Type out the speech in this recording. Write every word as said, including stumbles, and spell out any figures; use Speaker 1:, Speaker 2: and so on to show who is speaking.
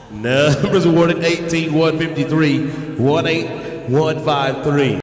Speaker 1: Numbers awarded eighteen one fifty-three, one eight one five three.